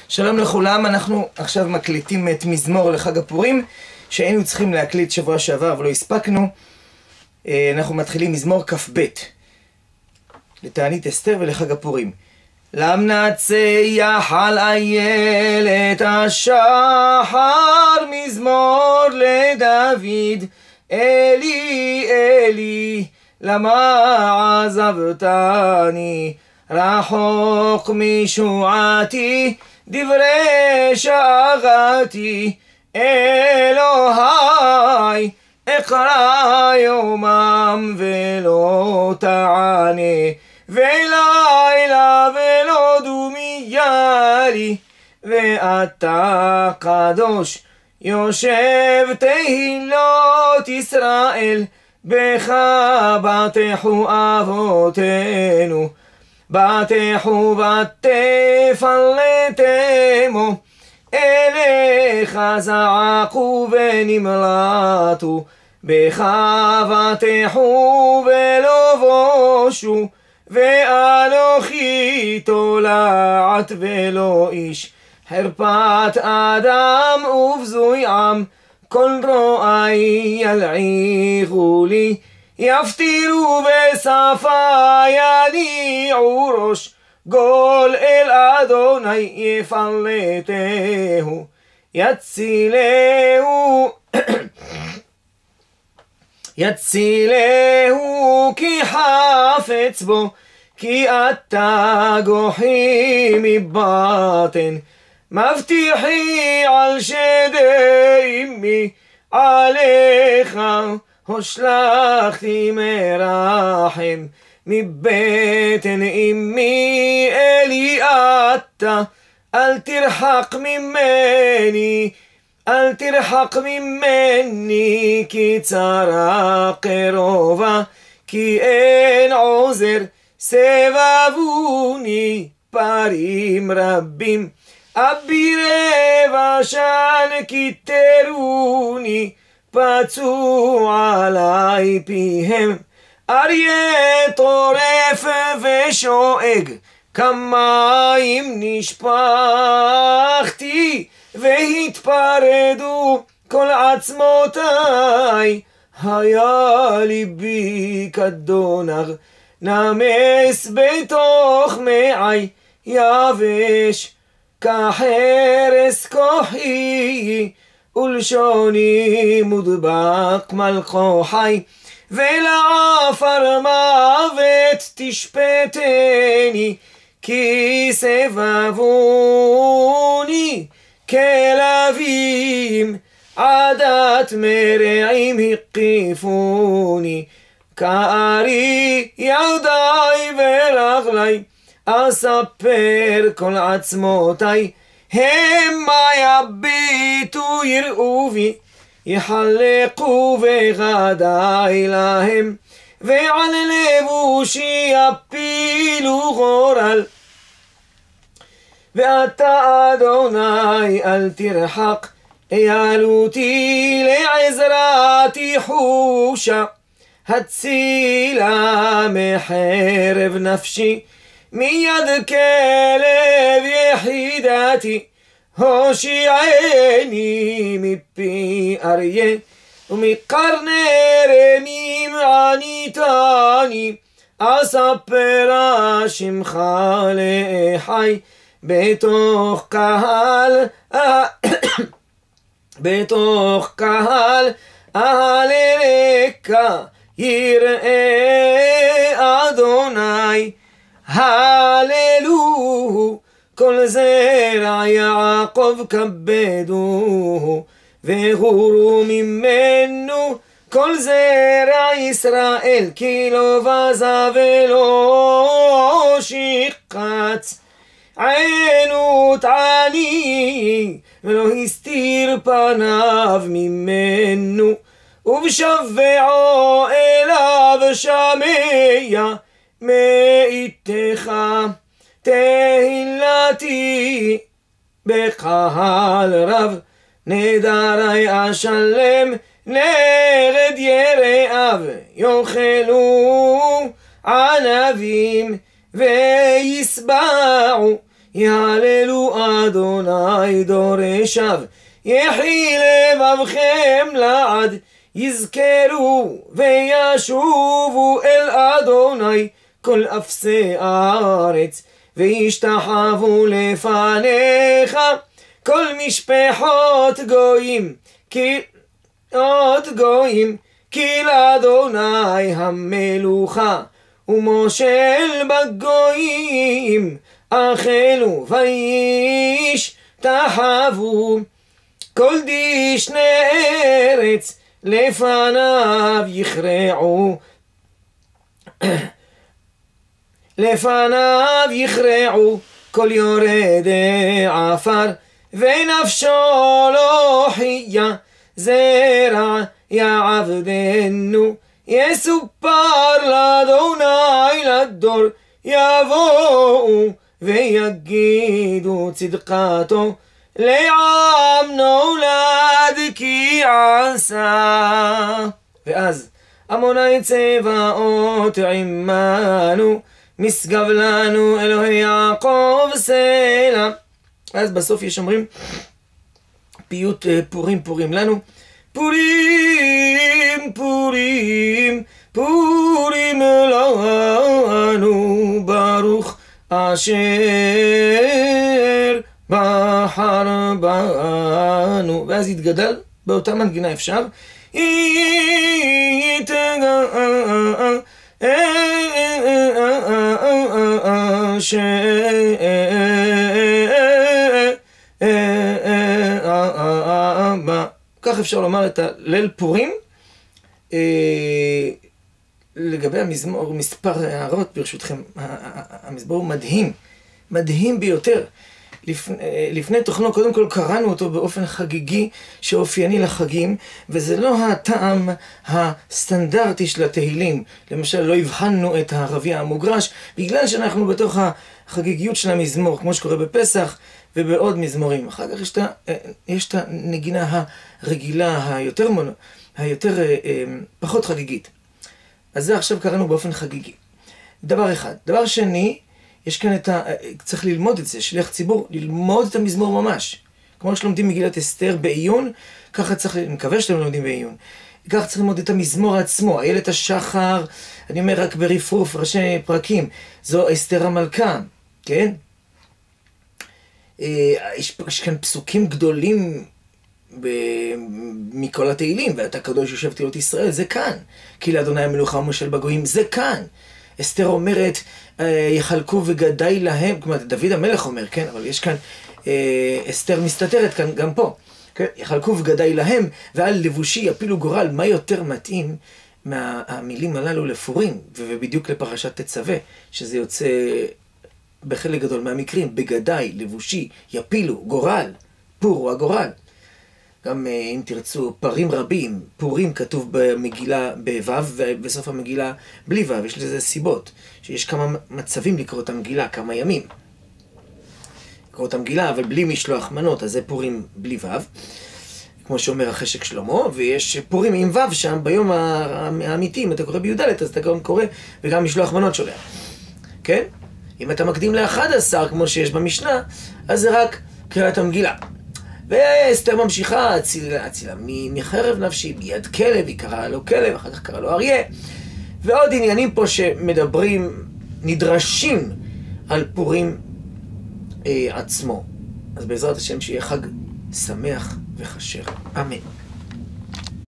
שלום לכולם, אנחנו עכשיו מקליטים את מזמור לחג הפורים שהיינו צריכים להקליט שבוע שעבר ולא הספקנו. אנחנו מתחילים מזמור כ"ב לתענית אסתר ולחג הפורים. למנצח על איילת השחר, מזמור לדוד. אלי אלי למה עזבתני, רחוק משועתי, דברי שאגתי. אלוהי אקרא יומם ולא תענה, ולילה ולא דומיה לי. ואתה קדוש יושב תהילות ישראל, בך בטחו אבותינו, בטחו ותפלטמו. אליך זעקו ונמלטו, בך בטחו ולא בושו. ואנוכי תולעת ולא איש, חרפת אדם ובזוי עם. כל רואי ילעיגו לי, יפטירו בשפה יניעו ראש. גול אל אדוני יפלטהו, יצילהו יצילהו כי חפץ בו. כי אתה גוחי מבטן, מבטיחי על שדי אמי. עליך הושלכתי מרחם, מבטן אמי אלי אתה. אל תרחק ממני, אל תרחק ממני, כי צרה קרובה, כי אין עוזר. סבבוני פרים רבים, אבירי בשן כיתרוני. פצעו עלי פיהם, אריה טורף ושואג. כמים נשפכתי, והתפרדו כל עצמותיי. היה ליבי כדונר, נמס בתוך מעי. יבש כחרס כוחי, ולשוני מודבק מלכו חי. ולעפר מוות תשפטני, כי סבבוני כלבים, עדת מרעים הקיפוני. כארי ידי ורגלי, אספר כל עצמותי. המה יביטו יראו בי, יחלקו בגדי להם. ועל לבושי יפילו גורל. ואתה אדוני אל תרחק, העלותי לעזרתי חושה. הצילה מחרב נפשי, מיד כלב יחידתי. הושיעני מפי אריה, ומקרני רמים עניתני. אספר שמך לאחי, בתוך קהל בתוך קהל אהללך. יראה אדוני הללוהו, כל זרע יעקב כבדוהו. והורו ממנו כל זרע ישראל, כי לא בזה ולא שחץ. עינות עני ולא הסתיר פניו ממנו, ובשבעו אליו שמע. מאיתך תהילתי בקהל רב, נדרי אשלם נגד יראיו. יאכלו ענבים ויסבעו, יהללו אדוני דורשיו, יחי לבבכם לעד, יזכרו וישובו אל אדוני כל אפסי הארץ, וישתחוו לפניך כל משפחות גויים, כי לאדוני המלוכה ומושל בגויים, אכלו וישתחוו כל דשני ארץ לפניו יכרעו. לפניו יכרעו כל יורדי עפר, ונפשו לא חיה, זרע יעבדנו, יסופר לאדוני לדור, יבואו ויגידו צדקתו, לעם נולד כי עשה. ואז עמוני צבאות עמנו, משגב לנו אלוהי יעקב סלע. אז בסוף יש אומרים פיוט פורים פורים לנו, פורים פורים פורים לנו, ברוך אשר בחר בנו. ואז יתגדל באותה מנגינה אפשר כך אפשר לומר את הליל פורים. לגבי המזמור מספר הערות ברשותכם. המזמור הוא מדהים, מדהים ביותר. לפני תוכנו קודם כל קראנו אותו באופן חגיגי שאופייני לחגים, וזה לא הטעם הסטנדרטי של התהילים. למשל לא הבחנו את הרביע המוגרש, בגלל שאנחנו בתוך החגיגיות של המזמור, כמו שקורה בפסח ובעוד מזמורים. אחר כך יש את הנגינה הרגילה היותר פחות חגיגית. אז זה עכשיו קראנו באופן חגיגי. דבר אחד. דבר שני, יש כאן צריך ללמוד את זה, שליח ציבור, ללמוד את המזמור ממש. כמו שלומדים מגילת אסתר בעיון, ככה צריך, אני מקווה שאתם לומדים בעיון, ככה צריך ללמוד את המזמור עצמו, איילת השחר, אני אומר רק ברפרוף, ראשי פרקים, זו אסתר המלכה, כן? יש כאן פסוקים גדולים מכל התהילים, ואתה קדוש יושב תהילות ישראל, זה כאן. כי לאדוני המלוכה ומושל בגויים, זה כאן. אסתר אומרת, יחלקו וגדי להם, כלומר דוד המלך אומר, כן? אבל יש כאן, אסתר מסתתרת כאן גם פה. כן? יחלקו וגדי להם, ועל לבושי יפילו גורל. מה יותר מתאים מהמילים הללו לפורים, ובדיוק לפרשת תצווה, שזה יוצא בחלק גדול מהמקרים, בגדי, לבושי, יפילו, גורל, פור הוא הגורל. גם אם תרצו פרים רבים, פורים כתוב במגילה בו' ובסוף המגילה בלי ו', יש לזה סיבות, שיש כמה מצבים לקרוא את המגילה, כמה ימים. לקרוא את המגילה, אבל בלי משלוח מנות, אז זה פורים בלי ו', כמו שאומר החשק שלמה, ויש פורים עם ו' שם ביום האמיתי, אם אתה קורא בי"ד, אז אתה גם קורא וגם משלוח מנות שולח. כן? אם אתה מקדים ל11, כמו שיש במשנה, אז זה רק קריאת המגילה. ואסתר ממשיכה, אצילה מחרב נפשי, ביד כלב, היא קראה לו כלב, אחר כך קראה לו אריה. ועוד עניינים פה שמדברים, נדרשים על פורים עצמו. אז בעזרת השם שיהיה חג שמח וחשר. אמן.